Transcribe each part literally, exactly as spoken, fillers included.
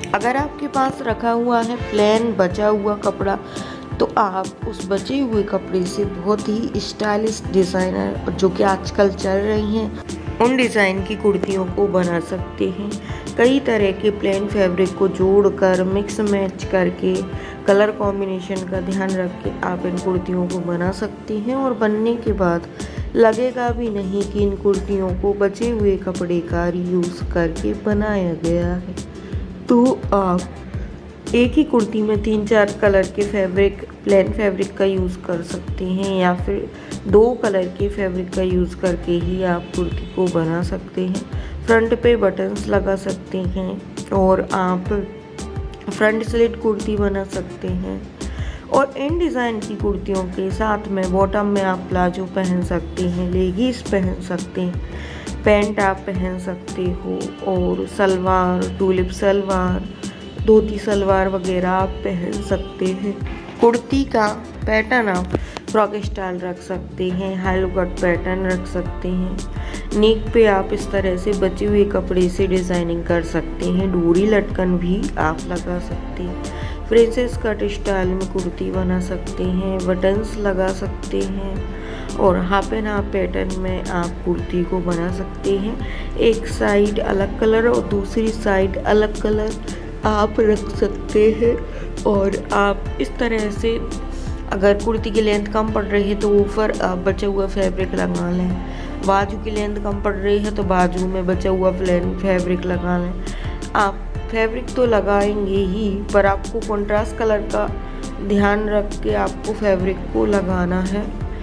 अगर आपके पास रखा हुआ है प्लेन बचा हुआ कपड़ा, तो आप उस बचे हुए कपड़े से बहुत ही स्टाइलिश डिज़ाइनर जो कि आजकल चल रही हैं उन डिज़ाइन की कुर्तियों को बना सकते हैं। कई तरह के प्लेन फैब्रिक को जोड़कर मिक्स मैच करके कलर कॉम्बिनेशन का ध्यान रख के आप इन कुर्तियों को बना सकते हैं और बनने के बाद लगेगा भी नहीं कि इन कुर्तियों को बचे हुए कपड़े का रीयूज़ करके बनाया गया है। तो आप एक ही कुर्ती में तीन चार कलर के फैब्रिक प्लेन फैब्रिक का यूज़ कर सकते हैं या फिर दो कलर के फैब्रिक का यूज़ करके ही आप कुर्ती को बना सकते हैं। फ्रंट पे बटन्स लगा सकते हैं और आप फ्रंट स्लिट कुर्ती बना सकते हैं। और इन डिज़ाइन की कुर्तियों के साथ में बॉटम में आप प्लाजो पहन सकते हैं, लेगीज पहन सकते हैं, पैंट आप पहन सकते हो और सलवार, टूलिप सलवार, धोती सलवार वगैरह आप पहन सकते हैं। कुर्ती का पैटर्न आप फ्रॉक स्टाइल रख सकते हैं, हाई कट पैटर्न रख सकते हैं। नेक पे आप इस तरह से बचे हुए कपड़े से डिज़ाइनिंग कर सकते हैं। डोरी लटकन भी आप लगा सकते हैं। प्रिंसेस कट स्टाइल में कुर्ती बना सकते हैं, बटन्स लगा सकते हैं और हाफ एंड हाफ पैटर्न में आप कुर्ती को बना सकते हैं। एक साइड अलग कलर और दूसरी साइड अलग कलर आप रख सकते हैं। और आप इस तरह से अगर कुर्ती की लेंथ कम पड़ रही है तो ऊपर आप बचा हुआ फैब्रिक लगा लें, बाजू की लेंथ कम पड़ रही है तो बाजू में बचा हुआ प्लेन फैब्रिक लगा लें। आप फैब्रिक तो लगाएंगे ही, पर आपको कंट्रास्ट कलर का ध्यान रख के आपको फैब्रिक को लगाना है।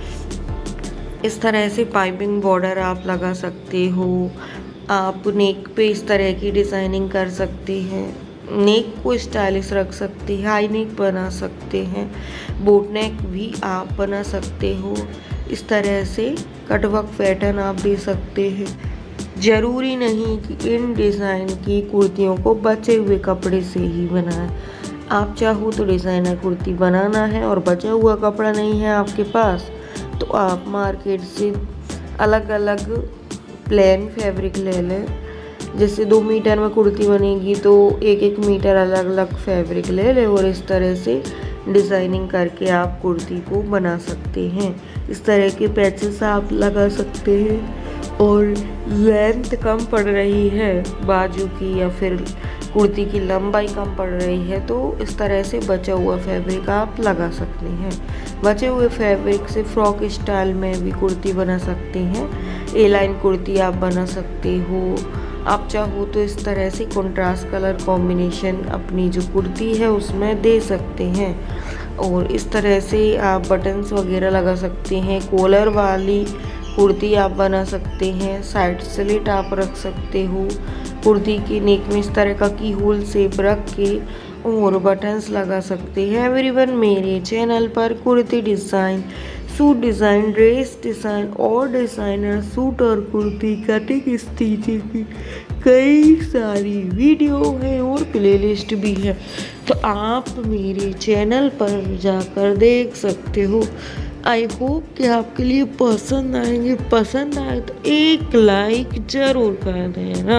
इस तरह से पाइपिंग बॉर्डर आप लगा सकते हो। आप नेक पे इस तरह की डिज़ाइनिंग कर सकते हैं, नेक को स्टाइलिश रख सकते हैं, हाई नेक बना सकते हैं, बोट नेक भी आप बना सकते हो। इस तरह से कटवर्क पैटर्न आप दे सकते हैं। ज़रूरी नहीं कि इन डिज़ाइन की कुर्तियों को बचे हुए कपड़े से ही बनाएं। आप चाहो तो डिज़ाइनर कुर्ती बनाना है और बचा हुआ कपड़ा नहीं है आपके पास, तो आप मार्केट से अलग अलग प्लेन फैब्रिक ले लें। जैसे दो मीटर में कुर्ती बनेगी तो एक एक मीटर अलग अलग फैब्रिक ले लें और इस तरह से डिज़ाइनिंग करके आप कुर्ती को बना सकते हैं। इस तरह के पैचेस आप लगा सकते हैं। और लेंथ कम पड़ रही है बाजू की या फिर कुर्ती की लंबाई कम पड़ रही है तो इस तरह से बचा हुआ फैब्रिक आप लगा सकते हैं। बचे हुए फैब्रिक से फ्रॉक स्टाइल में भी कुर्ती बना सकते हैं। ए लाइन कुर्ती आप बना सकते हो। आप चाहो तो इस तरह से कंट्रास्ट कलर कॉम्बिनेशन अपनी जो कुर्ती है उसमें दे सकते हैं और इस तरह से आप बटन्स वगैरह लगा सकते हैं। कॉलर वाली कुर्ती आप बना सकते हैं, साइड स्लिट आप रख सकते हो। कुर्ती की नेक में इस तरह का की होल शेप रख के और बटन्स लगा सकते हैं। एवरीवन, मेरे चैनल पर kurti design, suit design, dress design और डिज़ाइनर सूट और कुर्ती कटिंग स्टिचिंग की कई सारी वीडियो है और प्लेलिस्ट भी है, तो आप मेरे चैनल पर जाकर देख सकते हो। आई होप कि आपके लिए पसंद आएंगे। पसंद आए तो एक लाइक ज़रूर कर देना,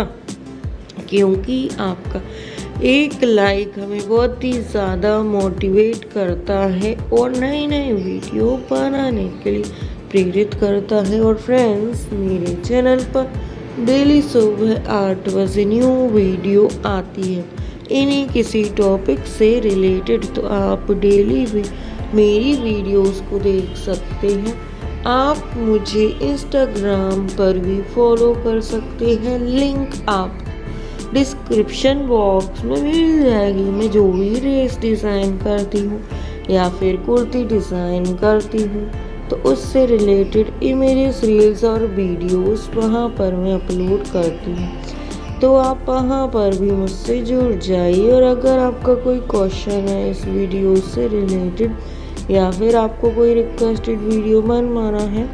क्योंकि आपका एक लाइक हमें बहुत ही ज़्यादा मोटिवेट करता है और नई नई वीडियो बनाने के लिए प्रेरित करता है। और फ्रेंड्स, मेरे चैनल पर डेली सुबह आठ बजे न्यू वीडियो आती है इन्हीं किसी टॉपिक से रिलेटेड, तो आप डेली भी मेरी वीडियोस को देख सकते हैं। आप मुझे इंस्टाग्राम पर भी फॉलो कर सकते हैं, लिंक आप डिस्क्रिप्शन बॉक्स में मिल जाएगी। मैं जो भी ड्रेस डिज़ाइन करती हूँ या फिर कुर्ती डिज़ाइन करती हूँ तो उससे रिलेटेड इमेजेस, रील्स और वीडियोस वहाँ पर मैं अपलोड करती हूँ, तो आप वहाँ पर भी मुझसे जुड़ जाइए। और अगर आपका कोई क्वेश्चन है इस वीडियो से रिलेटेड या फिर आपको कोई रिक्वेस्टेड वीडियो बनवाना है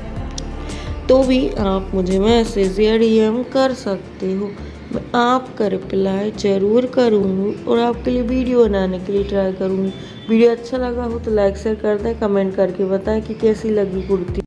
तो भी आप मुझे मैसेज या डीएम कर सकते हो। मैं आपका रिप्लाई ज़रूर करूँगी और आपके लिए वीडियो बनाने के लिए ट्राई करूँगी। वीडियो अच्छा लगा हो तो लाइक शेयर कर दें, कमेंट करके बताएं कि कैसी लगी कुर्ती।